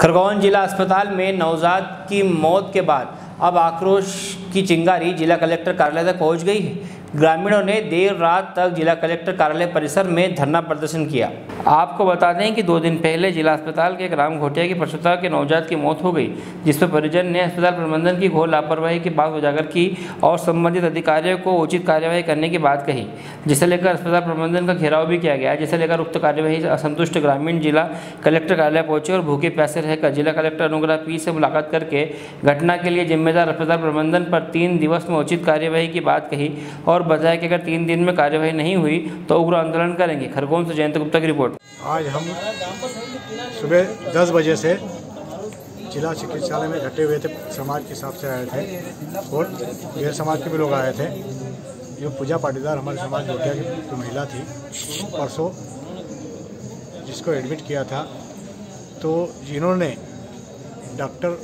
खरगोन जिला अस्पताल में नवजात की मौत के बाद अब आक्रोश की चिंगारी जिला कलेक्टर कार्यालय तक पहुंच गई है। ग्रामीणों ने देर रात तक जिला कलेक्टर कार्यालय परिसर में धरना प्रदर्शन किया। आपको बता दें कि 2 दिन पहले जिला अस्पताल के ग्राम घोटिया की प्रसूता के नवजात की मौत हो गई, जिस पर परिजन ने अस्पताल प्रबंधन की घोर लापरवाही की बात उजागर की और संबंधित अधिकारियों को उचित कार्यवाही करने की बात कही, जिसे लेकर अस्पताल प्रबंधन का घेराव भी किया गया, जिसे लेकर उक्त कार्यवाही से असंतुष्ट ग्रामीण जिला कलेक्टर कार्यालय पहुंचे और भूखे प्यासे रहकर जिला कलेक्टर अनुग्रह पी से मुलाकात करके घटना के लिए जिम्मेदार अस्पताल प्रबंधन पर 3 दिवस में उचित कार्यवाही की बात कही और बताया कि अगर 3 दिन में कार्यवाही नहीं हुई तो उग्र आंदोलन करेंगे। खरगोन से जयंत गुप्ता की रिपोर्ट। आज हम सुबह 10 बजे से जिला चिकित्सालय में इकट्ठे हुए थे। समाज के हिसाब से आए थे और गैर समाज के भी लोग आए थे। जो पूजा पाटीदार हमारे समाज घोटिया की जो महिला थी, परसों जिसको एडमिट किया था, तो जिन्होंने डॉक्टर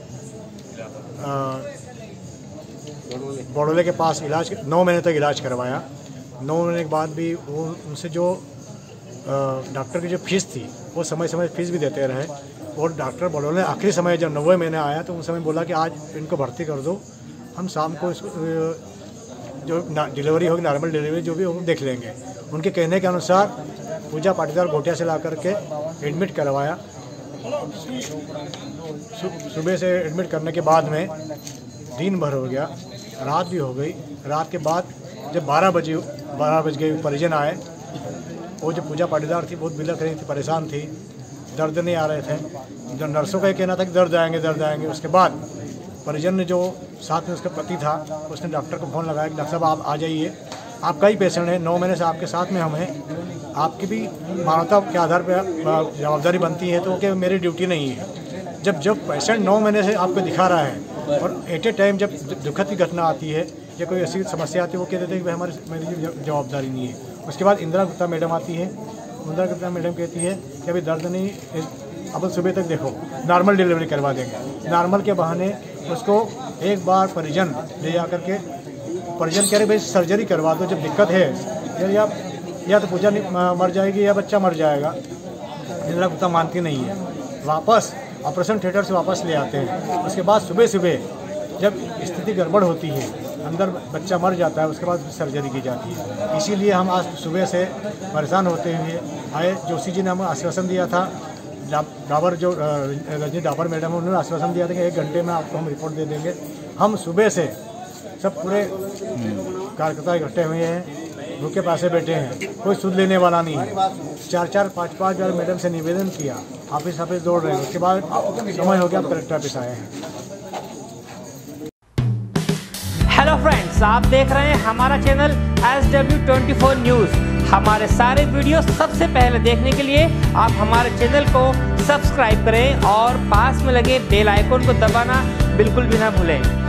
बड़ोले के पास इलाज 9 महीने तक इलाज करवाया। 9 महीने के बाद भी वो उनसे जो डॉक्टर की जो फीस थी वो समय समय फीस भी देते रहे। और डॉक्टर बड़ोले ने आखिरी समय जब 90 महीने आया तो उस समय बोला कि आज इनको भर्ती कर दो, हम शाम को इसको जो डिलीवरी होगी, नॉर्मल डिलीवरी जो भी होगी देख लेंगे। उनके कहने के अनुसार पूजा पाटीदार घोटिया से ला करके एडमिट करवाया। सुबह से एडमिट करने के बाद में दिन भर हो गया, रात भी हो गई। रात के बाद जब 12 बज गए परिजन आए। वो जो पूजा पाटीदार थी बहुत बिलख रही थी, परेशान थी, दर्द नहीं आ रहे थे। जो नर्सों का कहना था कि दर्द आएंगे। उसके बाद परिजन ने जो साथ में उसका पति था उसने डॉक्टर को फ़ोन लगाया कि डॉक्टर साहब आप आ जाइए, आपका ही पेशेंट है, 9 महीने से आपके साथ में हम हैं, आपकी भी मानवता के आधार पर जवाबदारी बनती है। तो क्या मेरी ड्यूटी नहीं है? जब पेशेंट 9 महीने से आपको दिखा रहा है और एट ए टाइम जब दुखद की घटना आती है या कोई ऐसी समस्या आती है, वो कह देते हैं कि भाई मेरी जवाबदारी नहीं है। उसके बाद इंदिरा गुप्ता मैडम आती है। इंदिरा गुप्ता मैडम कहती है कि अभी दर्द नहीं, अब सुबह तक देखो नॉर्मल डिलीवरी करवा देंगे। नॉर्मल के बहाने उसको एक बार परिजन ले जा करके परिजन कह रहे भाई सर्जरी करवा दो, जब दिक्कत है या तो पूजा मर जाएगी या बच्चा मर जाएगा। इंदिरा गुप्ता मानती नहीं है, वापस ऑपरेशन थिएटर से वापस ले आते हैं। उसके बाद सुबह जब स्थिति गड़बड़ होती है, अंदर बच्चा मर जाता है, उसके बाद सर्जरी की जाती है। इसीलिए हम आज सुबह से परेशान होते हुए आए। जोशी जी ने हमें आश्वासन दिया था, डाबर जो रजनी डाबर मैडम है उन्होंने आश्वासन दिया था कि 1 घंटे में आपको हम रिपोर्ट दे देंगे। हम सुबह से सब पूरे कार्यकर्ता इकट्ठे हुए हैं, भूखे प्यासे बैठे हैं, कोई सुध लेने वाला नहीं है। 4-4, 5-5 बार मैडम से निवेदन किया, ऑफिस दौड़ रहे हैं। उसके बाद समय हो गया, आप कलेक्टर ऑफिस आए हैं। हेलो फ्रेंड्स, आप देख रहे हैं हमारा चैनल SW24 न्यूज़। हमारे सारे वीडियो सबसे पहले देखने के लिए आप हमारे चैनल को सब्सक्राइब करें और पास में लगे बेल आइकन को दबाना बिल्कुल भी ना भूलें।